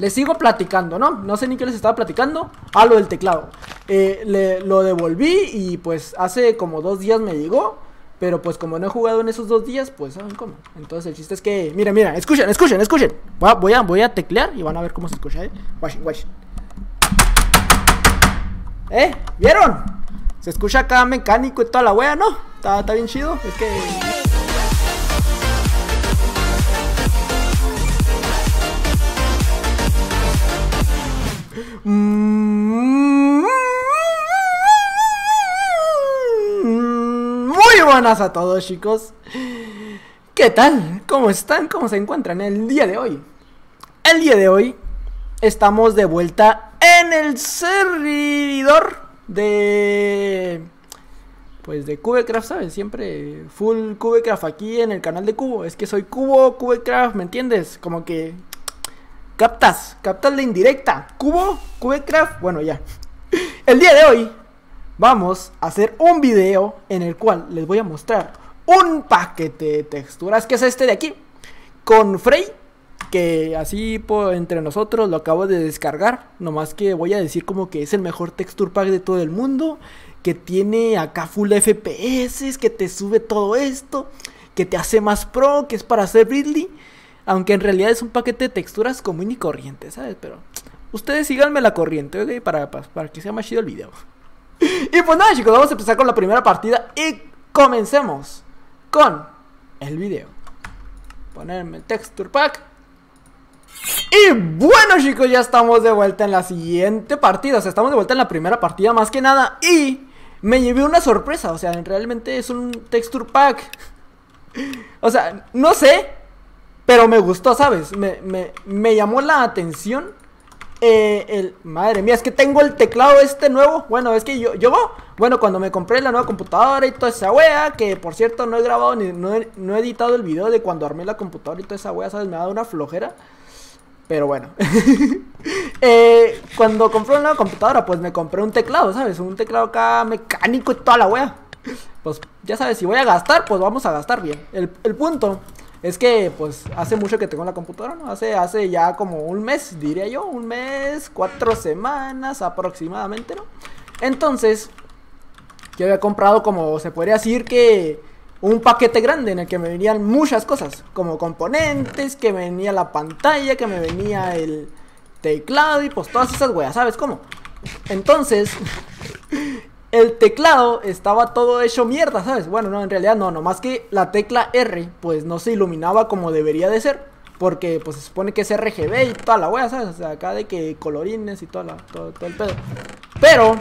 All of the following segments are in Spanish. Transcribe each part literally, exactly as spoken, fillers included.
les sigo platicando, ¿no? No sé ni qué les estaba platicando. Ah, lo del teclado. Eh, le, lo devolví y pues hace como dos días me llegó. Pero pues como no he jugado en esos dos días, pues saben cómo. Entonces el chiste es que... Mira, mira, escuchen, escuchen, escuchen. Voy a, voy a, voy a teclear y van a ver cómo se escucha, ¿eh? Watch, watch. ¿Eh? ¿Vieron? Se escucha acá mecánico y toda la wea, ¿no? Está, está bien chido. Es que... Muy buenas a todos, chicos. ¿Qué tal? ¿Cómo están? ¿Cómo se encuentran el día de hoy? El día de hoy estamos de vuelta en el servidor de... Pues de Cubecraft, ¿sabes? Siempre full Cubecraft aquí en el canal de Cubo. Es que soy Cubo, Cubecraft, ¿me entiendes? Como que... Captas, captas la indirecta. Cubo, Cubecraft, bueno ya. El día de hoy vamos a hacer un video en el cual les voy a mostrar un paquete de texturas, que es este de aquí, con Frey, que así por entre nosotros lo acabo de descargar. Nomás que voy a decir como que es el mejor texture pack de todo el mundo, que tiene acá full F P S, que te sube todo esto, que te hace más pro, que es para hacer Ridley. Aunque en realidad es un paquete de texturas común y corriente, ¿sabes? Pero ustedes síganme la corriente, ¿ok? Para, para, para que sea más chido el video. Y pues nada, chicos, vamos a empezar con la primera partida y comencemos con el video. Ponerme el texture pack. Y bueno, chicos, ya estamos de vuelta en la siguiente partida. O sea, estamos de vuelta en la primera partida más que nada. Y me llevé una sorpresa. O sea, realmente es un texture pack. O sea, no sé, pero me gustó, ¿sabes? Me, me, me llamó la atención. Eh, el, madre mía, es que tengo el teclado este nuevo. Bueno, es que yo, yo, bueno, cuando me compré la nueva computadora y toda esa wea, que por cierto no he grabado ni no he, no he editado el video de cuando armé la computadora y toda esa wea, ¿sabes? Me ha dado una flojera. Pero bueno. eh, cuando compré una nueva computadora, pues me compré un teclado, ¿sabes? Un teclado acá mecánico y toda la wea. Pues ya sabes, si voy a gastar, pues vamos a gastar bien. El, el punto es que, pues, hace mucho que tengo la computadora, ¿no? Hace, hace ya como un mes, diría yo, un mes, cuatro semanas aproximadamente, ¿no? Entonces, yo había comprado, como se podría decir que un paquete grande en el que me venían muchas cosas, como componentes, que me venía la pantalla, que me venía el teclado y pues todas esas weas, ¿sabes cómo? Entonces... el teclado estaba todo hecho mierda, ¿sabes? Bueno, no, en realidad no, nomás que la tecla R, pues no se iluminaba como debería de ser. Porque, pues se supone que es R G B y toda la wea, ¿sabes? O sea, acá de que colorines y toda la, todo, todo el pedo. Pero,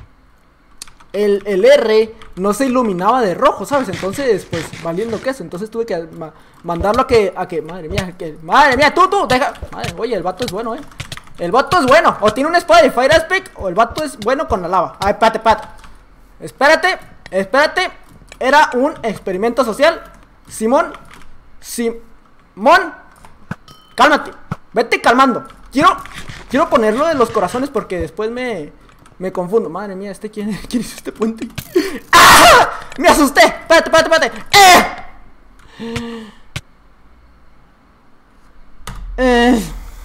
el, el R no se iluminaba de rojo, ¿sabes? Entonces, pues, valiendo queso. Entonces tuve que ma mandarlo a que, a que, madre mía, que, madre mía, tú, tú, deja. Madre, oye, el vato es bueno, eh. El vato es bueno, o tiene una espada de Fire Aspect, o el vato es bueno con la lava. Ay, espérate, espérate. Espérate, espérate. Era un experimento social. Simón, Simón, cálmate, vete calmando. Quiero, quiero ponerlo de los corazones porque después me, me confundo. Madre mía, este quién, quién hizo este puente. ¡Ah! Me asusté. Espérate, espérate, espérate. ¡Eh! Eh...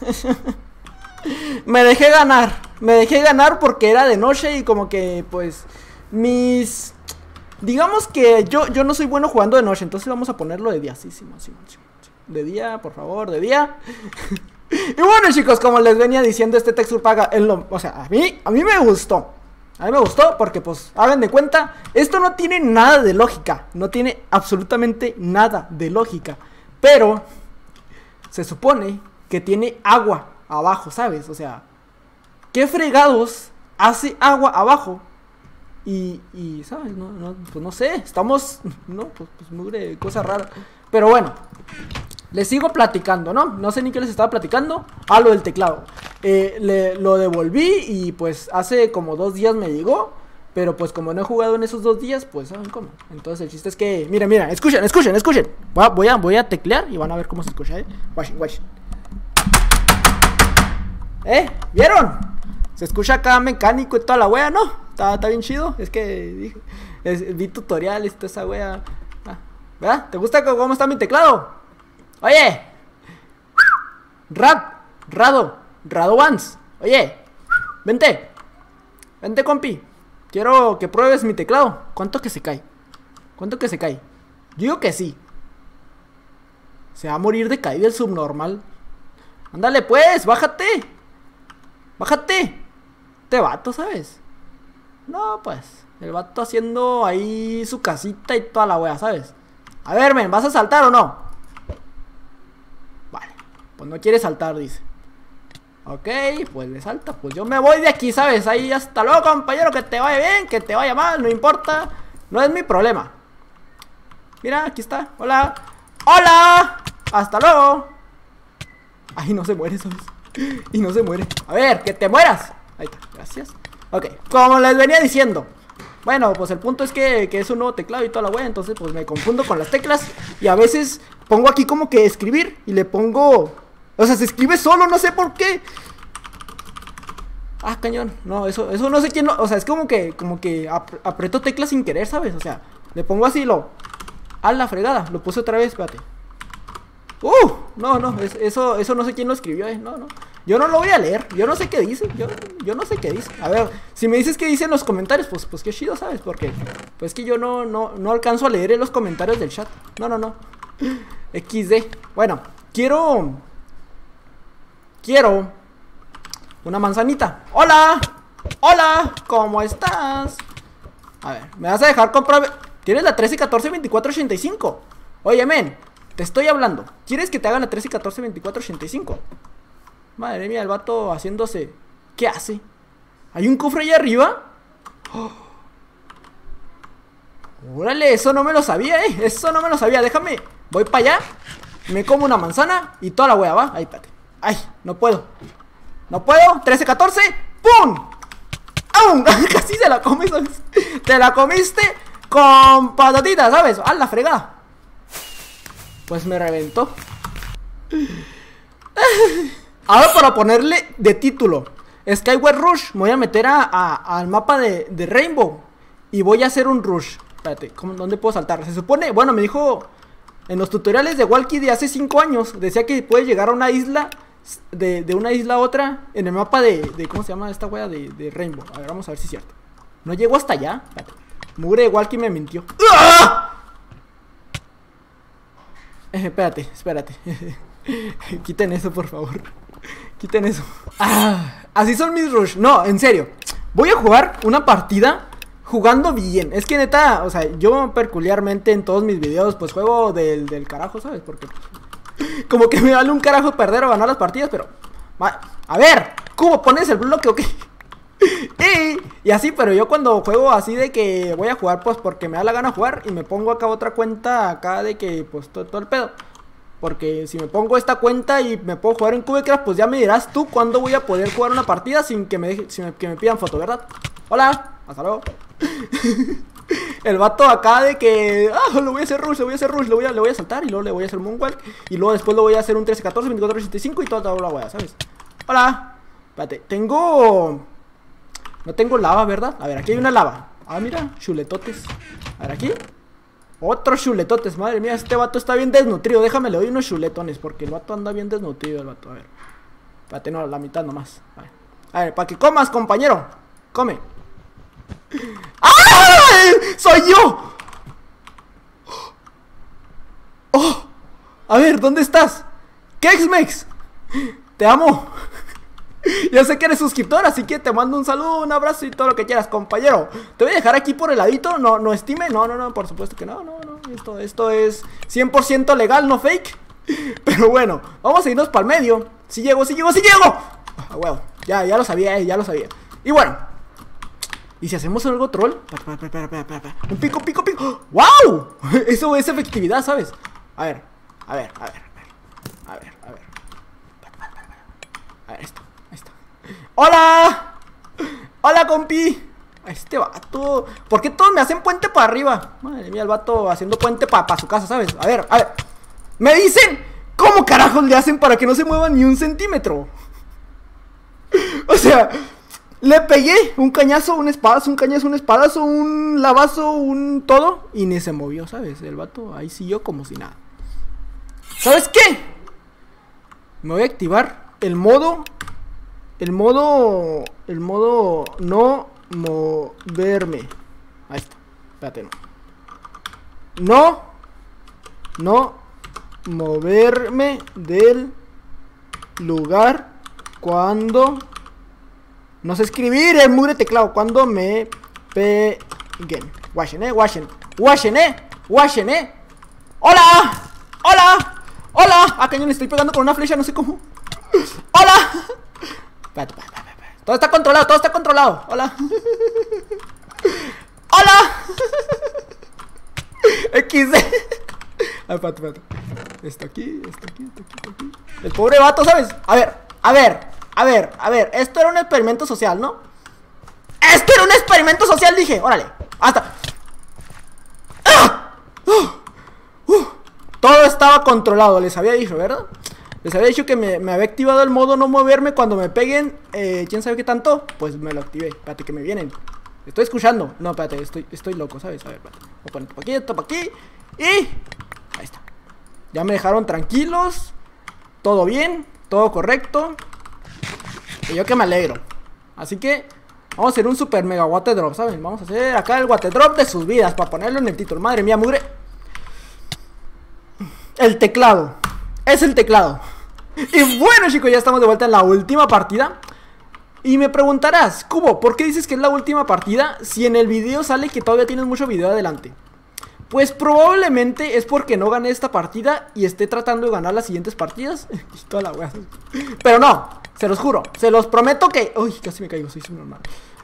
Me dejé ganar, me dejé ganar porque era de noche y como que pues mis... Digamos que yo, yo no soy bueno jugando de noche, entonces vamos a ponerlo de día, sí, sí, sí, sí, sí. De día, por favor, de día. Y bueno, chicos, como les venía diciendo, este texture pack, lo, o sea, a mí, a mí me gustó. A mí me gustó porque pues, hagan de cuenta, esto no tiene nada de lógica, no tiene absolutamente nada de lógica. Pero se supone que tiene agua abajo, ¿sabes? O sea, ¿qué fregados hace agua abajo? Y, y ¿sabes? No, no, pues no sé, estamos, no, pues, pues mugre, cosa rara. Pero bueno, les sigo platicando, ¿no? No sé ni qué les estaba platicando. Ah, lo del teclado. Eh, le, lo devolví y pues hace como dos días me llegó. Pero pues como no he jugado en esos dos días, pues ¿saben cómo? Entonces el chiste es que, mira, mira, escuchen, escuchen, escuchen. Voy a, voy a, voy a teclear y van a ver cómo se escucha, ¿eh? Watch, watch. ¿Eh? ¿Vieron? Se escucha acá mecánico y toda la wea, ¿no? Está, está bien chido. Es que dije, es, vi tutoriales y toda esa wea. Ah, ¿verdad? ¿Te gusta cómo está mi teclado? Oye, Rad, Rado, Radovans. Oye, vente. Vente, compi. Quiero que pruebes mi teclado. ¿Cuánto que se cae? ¿Cuánto que se cae? Yo digo que sí. Se va a morir de caída el subnormal. Ándale pues, bájate. Bájate. Este vato, ¿sabes? No, pues, el vato haciendo ahí su casita y toda la wea, ¿sabes? A ver, men, ¿vas a saltar o no? Vale, pues no quiere saltar, dice. Ok, pues le salta. Pues yo me voy de aquí, ¿sabes? Ahí hasta luego, compañero, que te vaya bien, que te vaya mal, no importa. No es mi problema. Mira, aquí está, hola. ¡Hola! Hasta luego. Ay, no se muere, ¿sabes? Y no se muere. A ver, que te mueras. Ahí está, gracias. Ok, como les venía diciendo. Bueno, pues el punto es que, que es un nuevo teclado y toda la wea. Entonces pues me confundo con las teclas. Y a veces pongo aquí como que escribir y le pongo... O sea, se escribe solo, no sé por qué. Ah, cañón. No, eso, eso no sé quién lo... O sea, es como que, como que ap aprieto teclas sin querer, ¿sabes? O sea, le pongo así lo... A la fregada, lo puse otra vez, espérate. Uh, no, no, es, eso, eso no sé quién lo escribió, eh. No, no. Yo no lo voy a leer, yo no sé qué dice. Yo, yo no sé qué dice. A ver, si me dices qué dice en los comentarios, pues, pues qué chido, ¿sabes? Porque, pues que yo no, no, no alcanzo a leer en los comentarios del chat. No, no, no. equis de. Bueno, quiero... Quiero una manzanita. ¡Hola! ¡Hola! ¿Cómo estás? A ver, ¿me vas a dejar comprar? ¿Tienes la trece, catorce, veinticuatro, ochenta y cinco? Oye, men, te estoy hablando. ¿Quieres que te hagan la trece, catorce, veinticuatro, ochenta y cinco? Madre mía, el vato haciéndose... ¿Qué hace? ¿Hay un cofre allá arriba? ¡Oh! Órale, eso no me lo sabía, eh. Eso no me lo sabía, déjame. Voy para allá, me como una manzana y toda la wea, ¿va? Ahí, espérate. Ay, no puedo. No puedo, trece, catorce. ¡Pum! ¡Aum! Casi se la comes, ¿sabes? Te la comiste con patatitas, ¿sabes? ¡A la fregada! Pues me reventó. Ahora para ponerle de título Skyward Rush, me voy a meter a, a, al mapa de, de Rainbow y voy a hacer un rush. Espérate, ¿cómo, ¿dónde puedo saltar? Se supone, bueno, me dijo en los tutoriales de Walkie de hace cinco años, decía que puedes llegar a una isla, de, de una isla a otra, en el mapa de, de ¿cómo se llama esta wea? De, de Rainbow. A ver, vamos a ver si es cierto. No llego hasta allá. Espérate. Mugre de Walkie me mintió. ¡Ah! Eh, espérate, espérate. Quiten eso, por favor. Quiten eso. Ah, así son mis rush. No, en serio. Voy a jugar una partida jugando bien. Es que neta, o sea, yo peculiarmente en todos mis videos pues juego del, del carajo, ¿sabes? Porque como que me vale un carajo perder o ganar las partidas, pero... A ver, ¿cómo pones el bloque o qué? y, y así, pero yo cuando juego así de que voy a jugar pues porque me da la gana jugar y me pongo acá otra cuenta acá de que pues todo, todo el pedo. Porque si me pongo esta cuenta y me puedo jugar en Cubecraft, pues ya me dirás tú cuándo voy a poder jugar una partida sin que me, deje, sin que me pidan foto, ¿verdad? Hola, hasta luego. El vato acá de que... Ah, lo voy a hacer rush, le voy a hacer rush, le voy a, le voy a saltar y luego le voy a hacer moonwalk. Y luego después lo voy a hacer un trece, catorce, veinticuatro, ochenta y cinco y toda, toda la wea, ¿sabes? Hola. Espérate, tengo... No tengo lava, ¿verdad? A ver, aquí hay una lava. Ah, mira, chuletotes. A ver, aquí otros chuletotes, madre mía, este vato está bien desnutrido. Déjame, le doy unos chuletones porque el vato anda bien desnutrido, el vato. A ver, espérate, no, la mitad nomás. A ver, a ver, para que comas, compañero. Come. ¡Ay! ¡Soy yo! ¡Oh! A ver, ¿dónde estás? Kexmex, te amo. Ya sé que eres suscriptor, así que te mando un saludo, un abrazo y todo lo que quieras, compañero. Te voy a dejar aquí por el ladito, no, no estime, no, no, no, por supuesto que no, no, no. Esto, esto es cien por ciento legal, no fake. Pero bueno, vamos a irnos para el medio. Si llego, si llego, si llego. Ah, bueno, ya, ya lo sabía, eh, ya lo sabía. Y bueno, ¿y si hacemos algo troll? Espera, espera, espera, espera, espera. Un pico, pico, pico. ¡Wow! Eso es efectividad, ¿sabes? A ver, a ver, a ver, a ver, a ver. A ver, esto. ¡Hola! ¡Hola, compi! Este vato. ¿Por qué todos me hacen puente para arriba? Madre mía, el vato haciendo puente para pa su casa, ¿sabes? A ver, a ver. Me dicen, ¿cómo carajos le hacen para que no se mueva ni un centímetro? O sea, le pegué un cañazo, un espadazo, un cañazo, un espadazo, un lavazo, un todo. Y ni se movió, ¿sabes? El vato ahí siguió como si nada. ¿Sabes qué? Me voy a activar el modo El modo... El modo no moverme. Ahí está. Espérate, no. No. No moverme del lugar cuando... No sé escribir el mugre teclado. Cuando me peguen. Washen, eh, washen. Washen, eh. Washen, eh. ¡Hola! ¡Hola! ¡Hola! A cañón le estoy pegando con una flecha, no sé cómo. ¡Hola! Espérate, espérate, espérate. Todo está controlado, todo está controlado. ¡Hola! ¡Hola! equis de. Ah, espérate, espérate. Está aquí, está aquí, está aquí, está aquí. El pobre vato, ¿sabes? A ver, a ver, a ver, a ver. Esto era un experimento social, ¿no? Esto era un experimento social, dije. Órale, hasta. ¡Ah! ¡Uh! ¡Uh! Todo estaba controlado, les había dicho, ¿verdad? Les había dicho que me, me había activado el modo no moverme cuando me peguen. Eh, ¿quién sabe qué tanto? Pues me lo activé. Espérate que me vienen. Estoy escuchando. No, espérate, estoy, estoy loco, ¿sabes? A ver, espérate. Voy a poner esto para aquí, esto para aquí. Y... ahí está. Ya me dejaron tranquilos. Todo bien, todo correcto. Y yo que me alegro. Así que vamos a hacer un super mega water drop, ¿saben? Vamos a hacer acá el water drop de sus vidas para ponerlo en el título. Madre mía, mugre. El teclado. Es el teclado. Y bueno, chicos, ya estamos de vuelta en la última partida. Y me preguntarás, Cubo, ¿por qué dices que es la última partida si en el video sale que todavía tienes mucho video adelante? Pues probablemente es porque no gané esta partida y esté tratando de ganar las siguientes partidas. Y toda la wea. Pero no, se los juro, se los prometo que... Uy, casi me caigo, soy subnormal.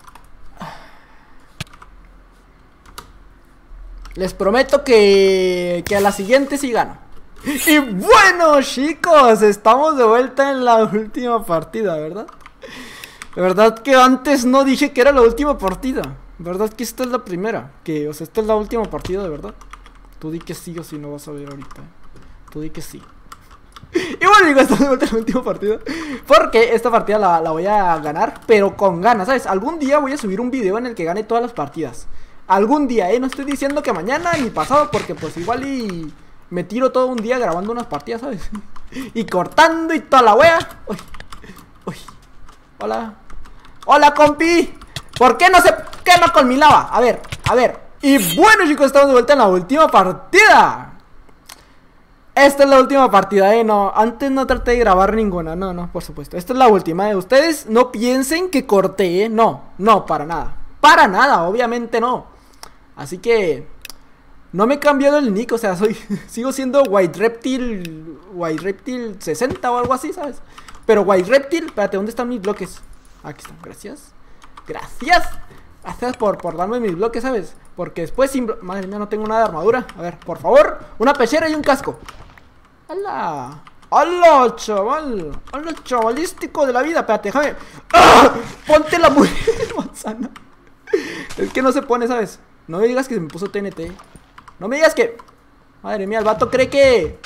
Les prometo que... que a la siguiente sí gano. Y bueno, chicos, estamos de vuelta en la última partida, ¿verdad? De verdad que antes no dije que era la última partida. ¿Verdad que esta es la primera? Que, o sea, esta es la última partida, de verdad. Tú di que sí o si no vas a ver ahorita. Tú di que sí. Y bueno, digo, estamos de vuelta en la última partida. Porque esta partida la, la voy a ganar, pero con ganas, ¿sabes? Algún día voy a subir un video en el que gane todas las partidas. Algún día, ¿eh? No estoy diciendo que mañana ni pasado, porque pues igual y... me tiro todo un día grabando unas partidas, ¿sabes? Y cortando y toda la wea. Uy, uy. Hola. Hola, compi. ¿Por qué no se quema con mi lava? A ver, a ver. Y bueno, chicos, estamos de vuelta en la última partida. Esta es la última partida, eh. No, antes no traté de grabar ninguna. No, no, por supuesto. Esta es la última, eh. Ustedes no piensen que corté, eh. No, no, para nada. Para nada, obviamente no. Así que... no me he cambiado el nick, o sea, soy sigo siendo White Reptil White Reptil sesenta o algo así, ¿sabes? Pero White Reptil, espérate, ¿dónde están mis bloques? Aquí están, gracias. Gracias. Gracias por, por darme mis bloques, ¿sabes? Porque después, sin madre mía, no tengo nada de armadura. A ver, por favor, una pechera y un casco. ¡Hala! ¡Hala, chaval! ¡Hala, chavalístico de la vida! Espérate, déjame. ¡Ah! Ponte la manzana. Es que no se pone, ¿sabes? No me digas que se me puso T N T. No me digas que... madre mía, el vato cree que...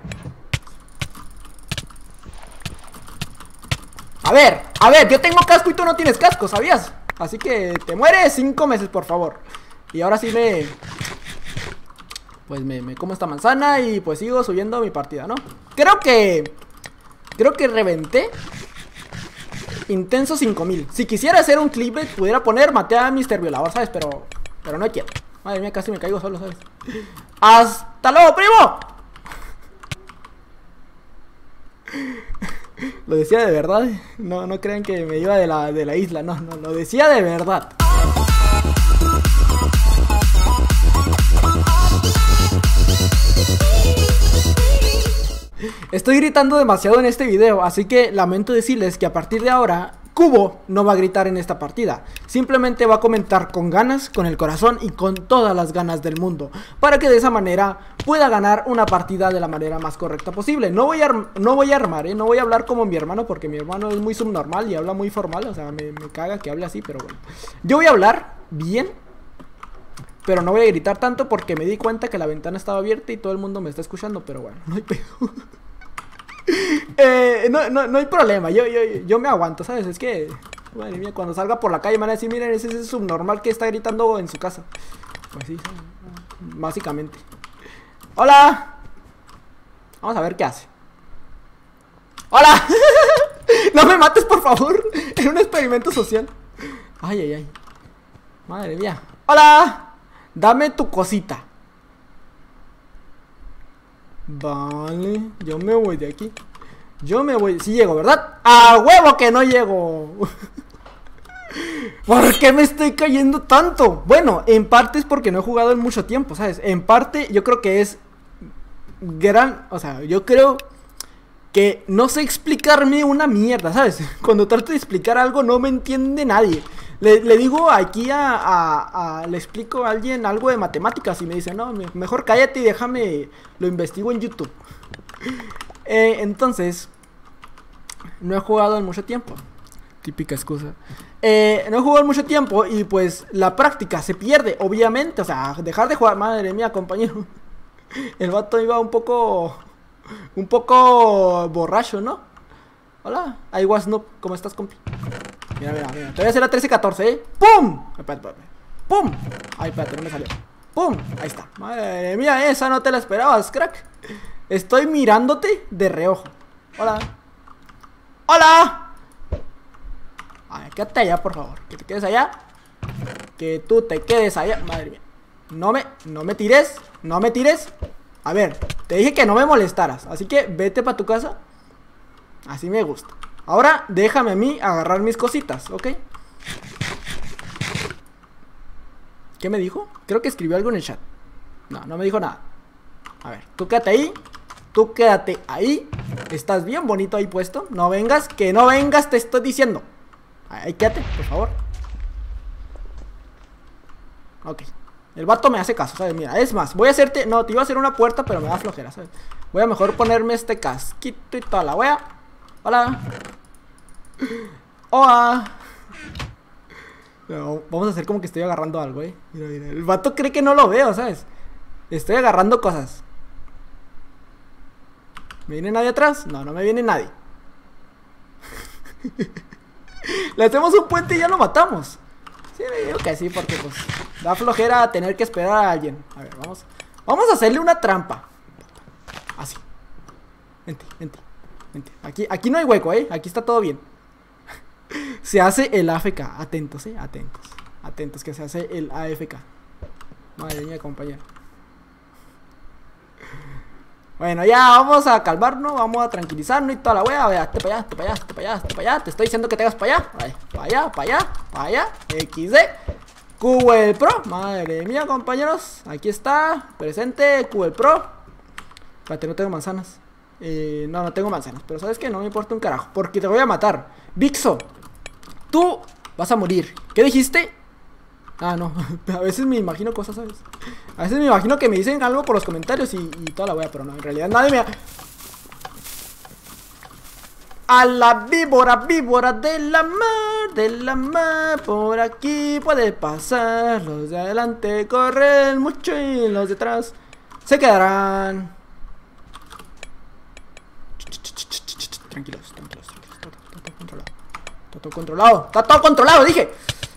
A ver, a ver, yo tengo casco y tú no tienes casco, ¿sabías? Así que te mueres cinco meses, por favor. Y ahora sí me... pues me, me como esta manzana y pues sigo subiendo mi partida, ¿no? Creo que... creo que reventé Intenso cinco mil. Si quisiera hacer un clip, pudiera poner maté a mister Violador, ¿sabes? Pero... pero no quiero. Madre mía, casi me caigo solo, ¿sabes? ¡Hasta luego, primo! Lo decía de verdad. No, no crean que me iba de la, de la isla. No, no, lo decía de verdad. Estoy gritando demasiado en este video, así que lamento decirles que a partir de ahora Cubo no va a gritar en esta partida. Simplemente va a comentar con ganas, con el corazón y con todas las ganas del mundo, para que de esa manera pueda ganar una partida de la manera más correcta posible. No voy a, no voy a armar, ¿eh? No voy a hablar como mi hermano, porque mi hermano es muy subnormal y habla muy formal. O sea, me, me caga que hable así, pero bueno. Yo voy a hablar bien, pero no voy a gritar tanto porque me di cuenta que la ventana estaba abierta y todo el mundo me está escuchando. Pero bueno, no hay pedo. eh, no, no, no hay problema, yo, yo, yo me aguanto, ¿sabes? Es que, madre mía, cuando salga por la calle me van a decir, miren, ese es el subnormal que está gritando en su casa. Pues sí, básicamente. ¡Hola! Vamos a ver qué hace. ¡Hola! No me mates, por favor. Era un experimento social. Ay, ay, ay. Madre mía. Hola. Dame tu cosita. Vale, yo me voy de aquí. Yo me voy, sí llego, ¿verdad? ¡A huevo que no llego! ¿Por qué me estoy cayendo tanto? Bueno, en parte es porque no he jugado en mucho tiempo, ¿sabes? En parte yo creo que es gran... O sea, yo creo que no sé explicarme una mierda, ¿sabes? Cuando trato de explicar algo no me entiende nadie. Le, le digo aquí a, a, a... Le explico a alguien algo de matemáticas y me dice, no, mejor cállate y déjame... Lo investigo en YouTube. Eh, entonces, no he jugado en mucho tiempo. Típica excusa. Eh, no he jugado en mucho tiempo y pues la práctica se pierde, obviamente. O sea, dejar de jugar, madre mía, compañero. El vato iba un poco, un poco borracho, ¿no? Hola, I was noob, ¿cómo estás, compi? Mira, mira, mira, te voy a hacer la trece catorce, ¿eh? ¡Pum! Espérate, espérate. ¡Pum! Ay, espérate, no me salió. ¡Pum! Ahí está. Madre mía, esa no te la esperabas, crack. Estoy mirándote de reojo. Hola. ¡Hola! Ay, quédate allá, por favor. Que te quedes allá. Que tú te quedes allá. Madre mía. No me, no me tires. No me tires. A ver, te dije que no me molestaras. Así que vete para tu casa. Así me gusta. Ahora déjame a mí agarrar mis cositas, ¿ok? ¿Qué me dijo? Creo que escribió algo en el chat. No, no me dijo nada. A ver, tú quédate ahí. Tú quédate ahí. Estás bien bonito ahí puesto. No vengas, que no vengas, te estoy diciendo. Ahí quédate, por favor. Ok. El vato me hace caso, ¿sabes? Mira, es más, voy a hacerte... No, te iba a hacer una puerta, pero me da flojera, ¿sabes? Voy a mejor ponerme este casquito y toda la wea. Hola. Hola. No, vamos a hacer como que estoy agarrando algo, eh. Mira, mira. El vato cree que no lo veo, ¿sabes? Estoy agarrando cosas. ¿Me viene nadie atrás? No, no me viene nadie. Le hacemos un puente y ya lo matamos. Sí, me digo que sí, porque pues da flojera tener que esperar a alguien. A ver, vamos. Vamos a hacerle una trampa. Así. Vente, vente, vente. Aquí, aquí no hay hueco, eh. Aquí está todo bien. Se hace el A F K. Atentos, eh. Atentos. Atentos que se hace el A F K. Madre mía, compañero. Bueno, ya vamos a calmarnos, vamos a tranquilizarnos y toda la wea. Vea, te para allá, te para allá, te para allá, te para allá. Te estoy diciendo que te hagas para allá. Vale, para allá, para allá, para allá. equis de Google Pro. Madre mía, compañeros. Aquí está, presente, Google Pro. Espérate, no tengo manzanas. Eh, no, no tengo manzanas. Pero ¿sabes qué? No me importa un carajo, porque te voy a matar. Vixo, tú vas a morir. ¿Qué dijiste? Ah, no, a veces me imagino cosas, ¿sabes? A veces me imagino que me dicen algo por los comentarios y, y toda la wea, pero no, en realidad nadie me... A la víbora, víbora de la mar, de la mar, por aquí puede pasar. Los de adelante corren mucho y los de atrás se quedarán. Tranquilos, tranquilos, tranquilos, está todo controlado. Está todo controlado, está todo controlado, dije.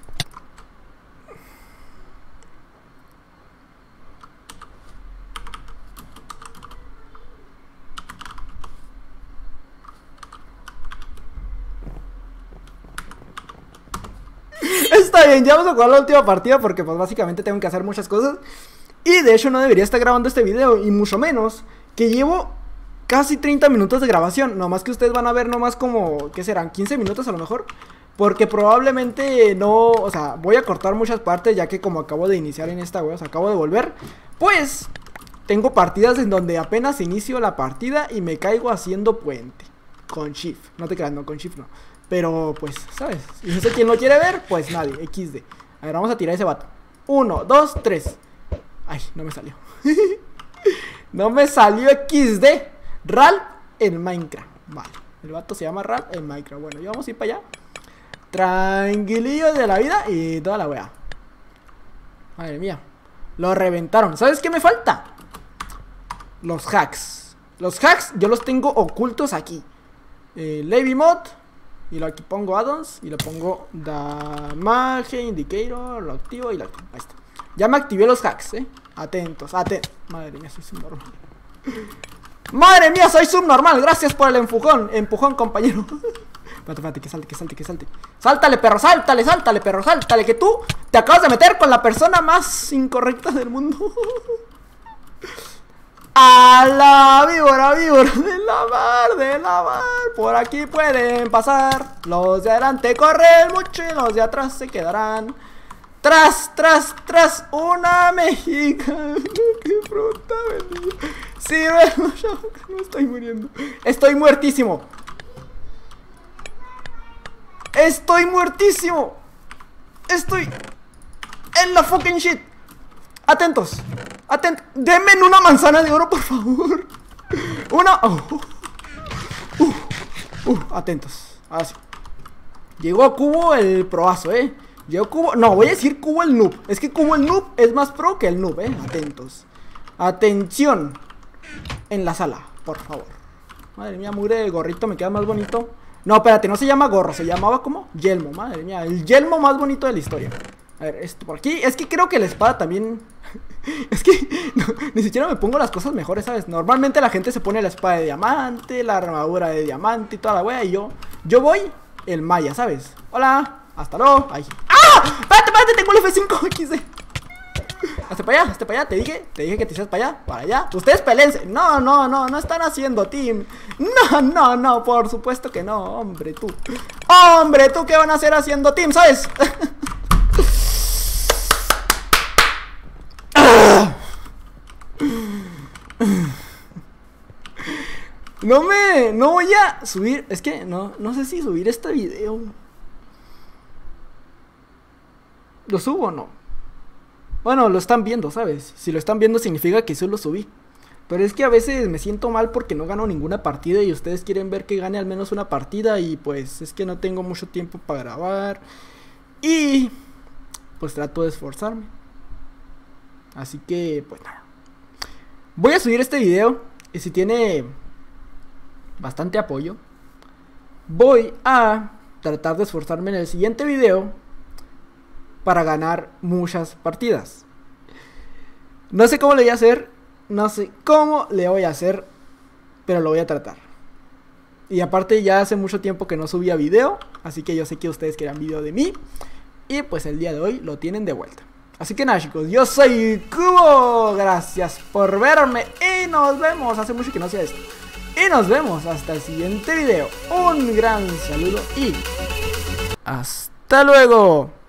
Está bien, ya vamos a jugar la última partida porque pues básicamente tengo que hacer muchas cosas. Y de hecho no debería estar grabando este video, y mucho menos que llevo casi treinta minutos de grabación. Nomás que ustedes van a ver nomás como, ¿qué serán? quince minutos a lo mejor. Porque probablemente no, o sea, voy a cortar muchas partes ya que como acabo de iniciar en esta web, o sea, acabo de volver. Pues tengo partidas en donde apenas inicio la partida y me caigo haciendo puente con shift. No te creas, no, con shift no. Pero pues, ¿sabes? Y no sé quién lo quiere ver, pues nadie, equis de. A ver, vamos a tirar ese vato. Uno, dos, tres. Ay, no me salió. No me salió equis de. Ralph en Minecraft. Vale, el vato se llama Ralph en Minecraft. Bueno, ya vamos a ir para allá. Tranquilillo de la vida y toda la wea. Madre mía. Lo reventaron. ¿Sabes qué me falta? Los hacks. Los hacks yo los tengo ocultos aquí. Eh, Levi Mod. Y lo aquí pongo addons. Y lo pongo damage indicator. Lo activo y lo activo. Ahí está. Ya me activé los hacks, eh. Atentos, atentos. Madre mía, soy subnormal. Madre mía, soy subnormal. Gracias por el empujón. Empujón, compañero. Espérate, espérate, que salte, que salte, que salte. Sáltale, perro, sáltale, sáltale, perro, sáltale. Que tú te acabas de meter con la persona más incorrecta del mundo. A la víbora, víbora de la mar, de la mar. Por aquí pueden pasar. Los de adelante corren mucho y los de atrás se quedarán. Tras, tras, tras, una mexicana. ¡Qué fruta bendita! Sí, bueno, yo no estoy muriendo. Estoy muertísimo. Estoy muertísimo. Estoy en la fucking shit. Atentos. Atentos. Denme una manzana de oro, por favor. Una. Oh. Uh, uh, atentos. Ahora sí. Llegó Cubo el proazo, eh. Llegó Cubo. No, voy a decir Cubo el noob. Es que Cubo el noob es más pro que el noob, eh. Atentos. Atención. En la sala, por favor. Madre mía, mugre de gorrito, me queda más bonito. No, espérate, no se llama gorro, se llamaba como yelmo. Madre mía, el yelmo más bonito de la historia. A ver, esto por aquí. Es que creo que la espada también. Es que no, ni siquiera me pongo las cosas mejores, ¿sabes? Normalmente la gente se pone la espada de diamante, la armadura de diamante y toda la wea. Y yo, yo voy el maya, ¿sabes? Hola, hasta luego. Ay. ¡Ah! Espérate, espérate, tengo el F cinco X D. Hazte para allá, hazte para allá, te dije, te dije que te hicieras para allá, para allá. Ustedes pelense. No, no, no, no están haciendo team. No, no, no, por supuesto que no, hombre, tú. Hombre, tú, ¿qué van a hacer haciendo team, sabes? No me, no voy a subir, es que no, no sé si subir este video. ¿Lo subo o no? Bueno, lo están viendo, ¿sabes? Si lo están viendo significa que sí lo subí. Pero es que a veces me siento mal porque no gano ninguna partida y ustedes quieren ver que gane al menos una partida y pues es que no tengo mucho tiempo para grabar. Y pues trato de esforzarme. Así que pues nada. Voy a subir este video y si tiene bastante apoyo, voy a tratar de esforzarme en el siguiente video para ganar muchas partidas. No sé cómo le voy a hacer, no sé cómo le voy a hacer, pero lo voy a tratar. Y aparte ya hace mucho tiempo que no subía video, así que yo sé que ustedes querían video de mí y pues el día de hoy lo tienen de vuelta. Así que nada, chicos, yo soy Cubo, gracias por verme y nos vemos. Hace mucho que no hacía esto. Y nos vemos hasta el siguiente video. Un gran saludo y hasta luego.